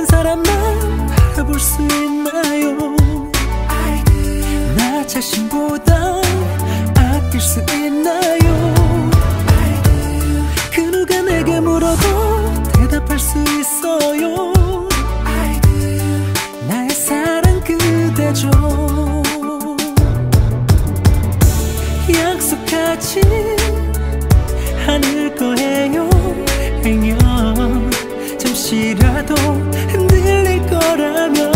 한 사람만 바라볼 수 있나요? 나 자신보다 아낄 수 있나요? 그 누가 내게 물어도 대답할 수 있어요. 나의 사랑 그대죠. 약속하지 않을 거예요. 행여 잠시라도 흔들릴 거라면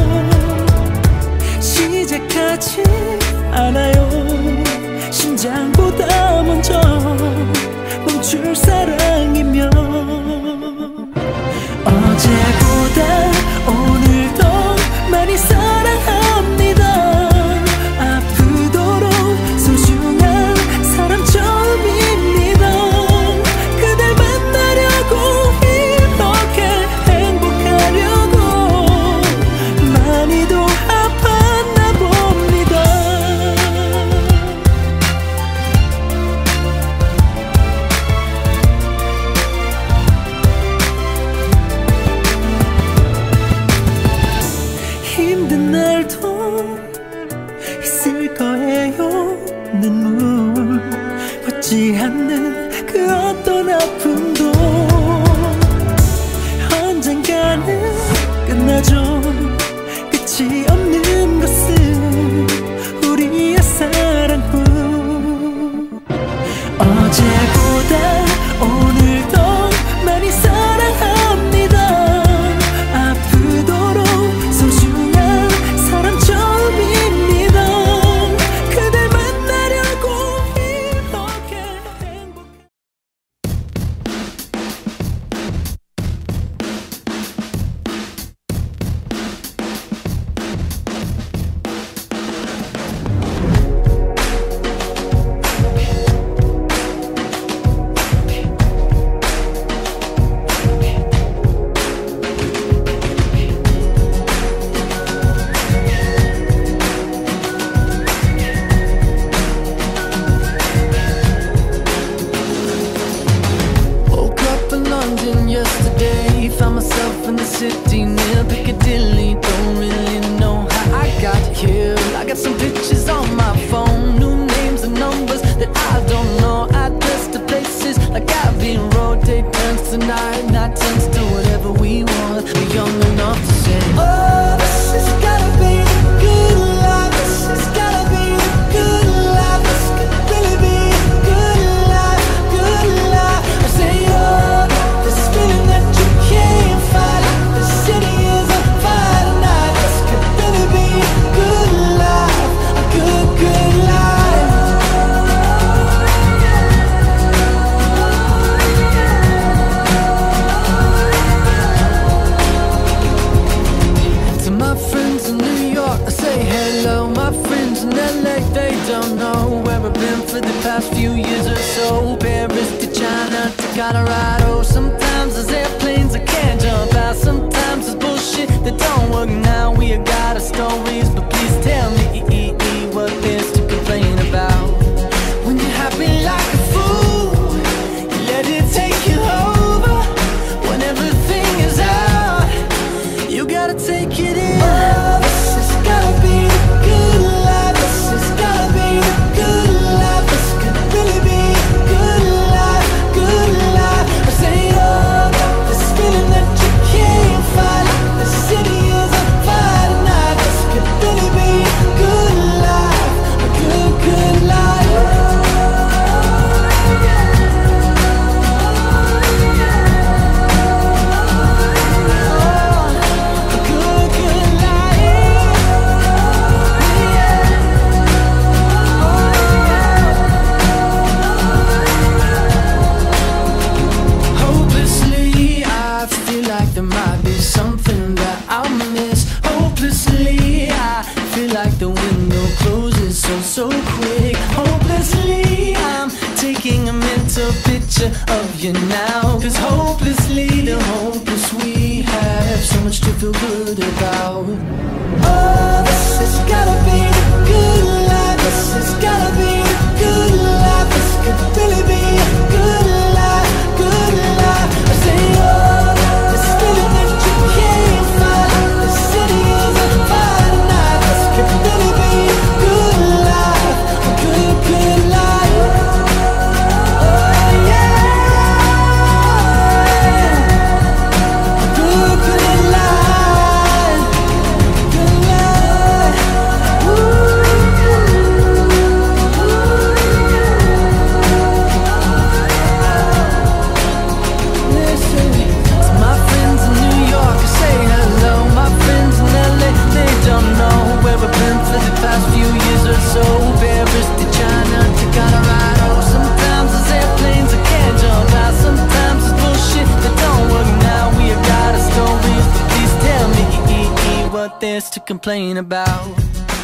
시작하지 않아요. 심장보다 먼저 멈출 사랑이면 어제보다 오늘 더 많이 사랑합니다. 아프도록 소중한 사람 처음입니다. 그댈 만나려고 이렇게 행복하려고 많이도 아팠나 봅니다. 힘든 날도 있을 거예요. 눈물 벗지 않는 그 어떤 아픔도 언젠가는 끝나죠. 끝이 없는 것은 우리의 사랑뿐. 어제보다 오늘 더 많이 사랑합니다. 아프도록 소중한 사람 처음입니다. 그댈 만나려고 이렇게 행복. Woke up in London yesterday, found myself in the city near Piccadilly. Don't really know how I got here. I got some pictures on my phone, new names and numbers that I don't know. Address to places like Abbey Road. Day turns to night, night turns to whatever we want. We're young enough to say, oh, this has gotta be the good life. This has gotta be the good life. This could really be the good life, good life. I say, oh, this feeling that you can't fight. The city is on fire tonight. This could really be a good life, a good, good life. To my friends in New York, I say hello. My friends in LA, they don't know where I've been for the past few years or so. Paris to China to Colorado. Sometimes there's airplanes I can't jump out. Sometimes there's bullshit that don't work. Now we got our stories, but please tell me what there's to complain about. When you're happy like a fool, you let it take you over. When everything is out, you gotta take it in. Oh, this has gotta be the good life. This has gotta be the good life. This could really be a good life, good life. I say, oh, this feeling that you can't fight. The city is on fire tonight. This could really be a good life, a good, good life. A good, good life. Hopelessly, I feel like there might be something that I'll miss. Hopelessly, I feel like the window closes so quick. Hopelessly, I'm taking a mental picture of you now. 'Cause hopelessly, the hopeless we have so much to feel good about. Oh, this has gotta be the good life. This has gotta be the good life. This could really be a good life, good life. I say, oh, this feeling that you can't this to complain about.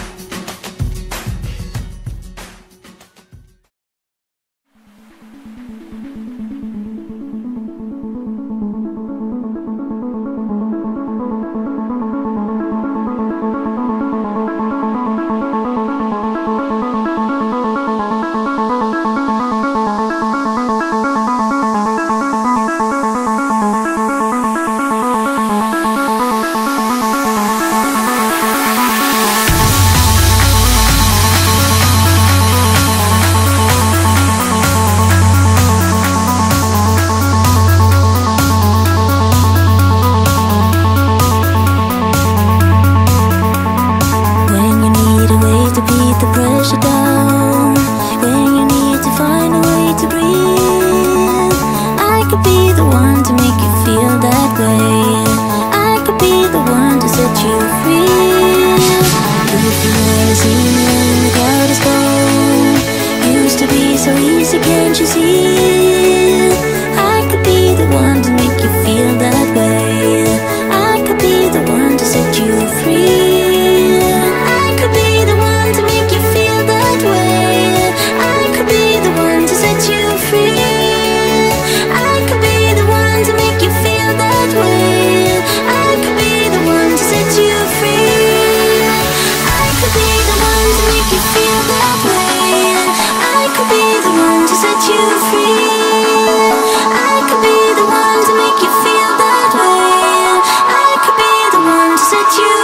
Can't you see? I could be the one to make you feel that way. I could be the one to set you free. I could be the one to make you feel that way. I could be the one to set you free. I could be the one to make you feel that way. I could be the one to set you free. I could be the one to make you feel that way. I could be the one to set you free. I could be the one to make you feel that way. I could be the one to set you